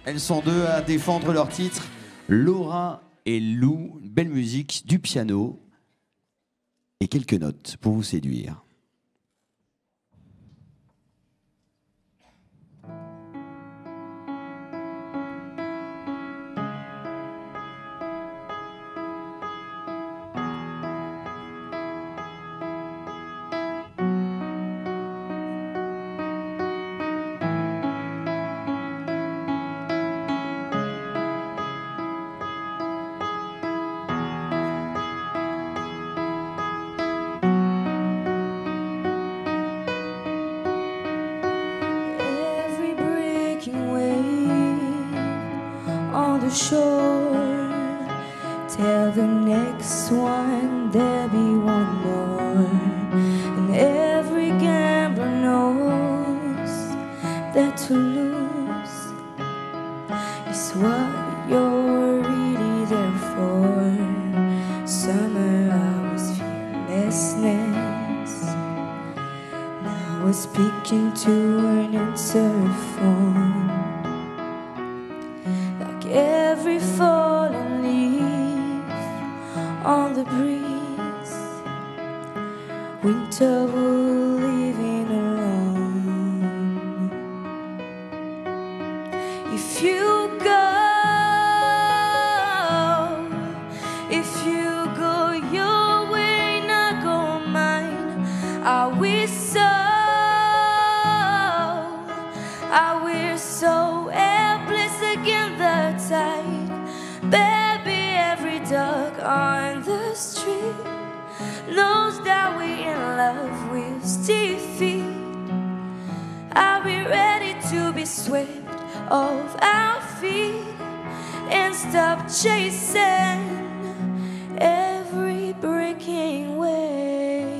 Elles sont deux à défendre leur titre. Laura et Lou, belle musique, du piano et quelques notes pour vous séduire. Shore, tell the next one there'll be one more, and every gambler knows that to lose is what you're really there for. Summer I was fearlessness, now I was speaking to an answer phone. Every fallen leaf on the breeze, winter will leave it alone. If you go your way, not go mine. I wish so helpless against the tide. Baby, every dog on the street knows that we're in love with defeat. Are we ready to be swept off our feet and stop chasing every breaking wave?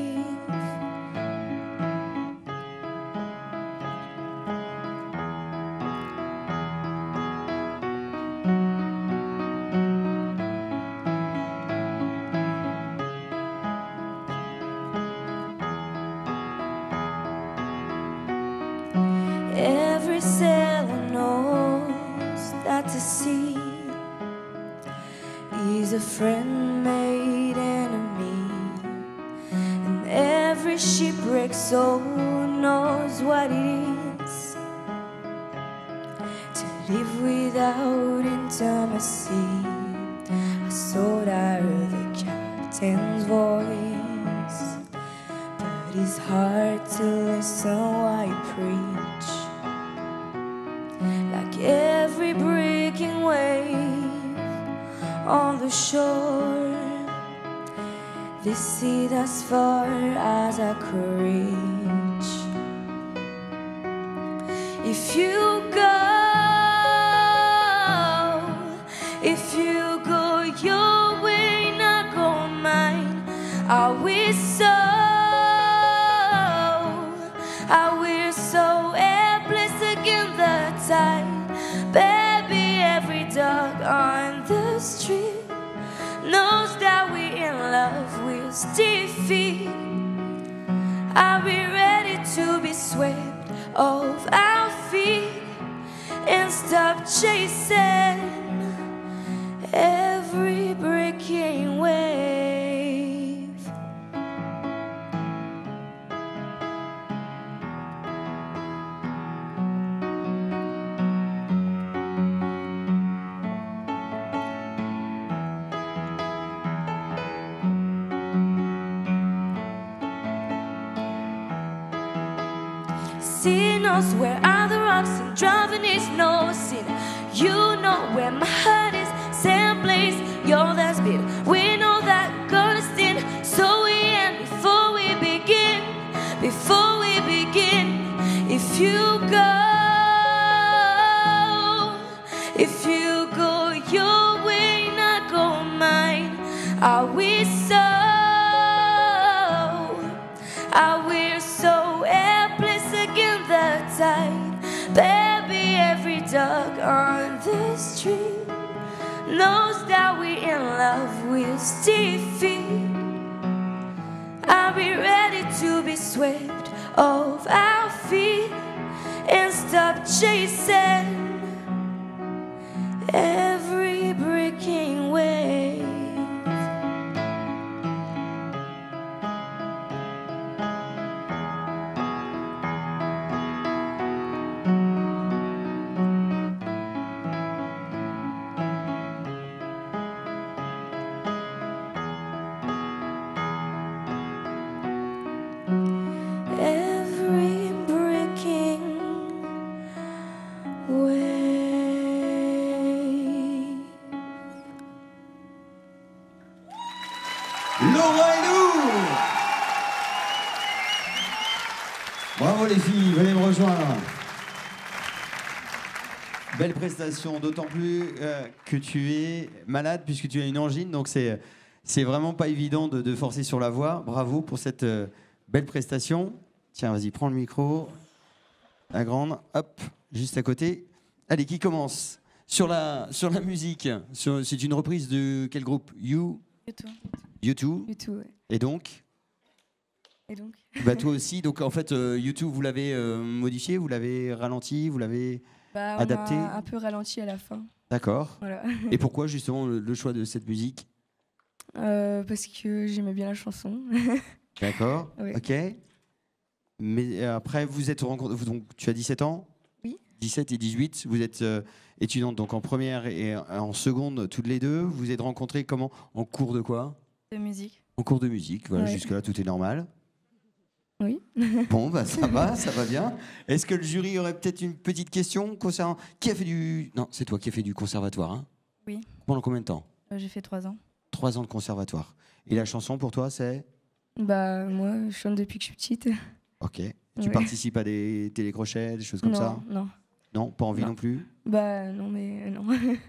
Every sailor knows that the sea is a friend made enemy, and every shipwrecked soul knows what it is to live without intimacy. I thought I heard the captain's voice, but it's hard to listen while you preach. Like every breaking wave on the shore, this sea as far as I could reach. If you go your way, not go mine. I wish so helpless against the tide. Baby, every dog on the street knows that we're in love with defeat. Are we ready to be swept off our feet and stop chasing every breaking wave? Sea knows where are the rocks and driving is no sin. You know where my heart is, same place, you're that speed. We know that God is in, so we end before we begin. Before we begin, if you go your way, not go mine. I wish so helpless against the tide. Baby, every dog on the street knows that we're in love with defeat. Are we ready to be swept off our feet and stop chasing every breaking wave. Every breaking wave. Laura et Lou! Bravo les filles, venez me rejoindre. Belle prestation, d'autant plus que tu es malade puisque tu as une angine, donc c'est vraiment pas évident de forcer sur la voix. Bravo pour cette belle prestation. Tiens, vas-y, prends le micro. La grande, hop, juste à côté. Allez, qui commence sur la musique, c'est une reprise de quel groupe? U2. U2, ouais. Et donc bah toi aussi, donc en fait U2 vous l'avez modifié, vous l'avez ralenti, vous l'avez adapté? On a un peu ralenti à la fin. D'accord. Voilà. Et pourquoi justement le choix de cette musique? Parce que j'aimais bien la chanson. D'accord, Oui. ok. Mais après vous êtes rencontrés, donc tu as 17 ans? Oui. 17 et 18, vous êtes étudiantes donc en première et en seconde toutes les deux. Vous êtes rencontrées comment? En cours de quoi? De musique. En cours de musique, voilà, Ouais. jusque-là tout est normal. Oui. Bon, bah ça va bien. Est-ce que le jury aurait peut-être une petite question concernant... Qui a fait du... Non, c'est toi qui as fait du conservatoire, hein? Oui. Pendant combien de temps? J'ai fait 3 ans. 3 ans de conservatoire. Et la chanson pour toi, c'est... Bah, moi, je chante depuis que je suis petite. Ok. Tu Ouais. participes à des télécrochets, des choses comme ça? Non. Non, pas envie Non. non plus? Bah, non, mais non.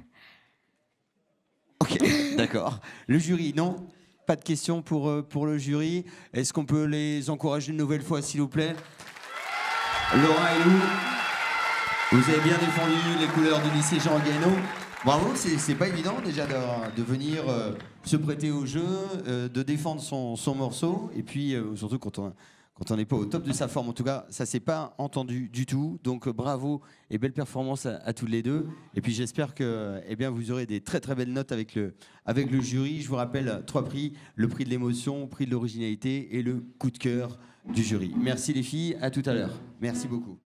Ok, d'accord. Le jury, non? Pas de questions pour le jury. Est-ce qu'on peut les encourager une nouvelle fois, s'il vous plaît? Laura et Lou, vous avez bien défendu les couleurs du lycée Jean Guénaud. Bravo, c'est pas évident déjà de venir se prêter au jeu, de défendre son morceau. Et puis, surtout quand on n'est pas au top de sa forme. En tout cas, ça s'est pas entendu du tout. Donc bravo et belle performance à toutes les deux. Et puis j'espère que vous aurez des très très belles notes avec le jury. Je vous rappelle 3 prix, le prix de l'émotion, le prix de l'originalité et le coup de cœur du jury. Merci les filles, à tout à l'heure. Merci beaucoup.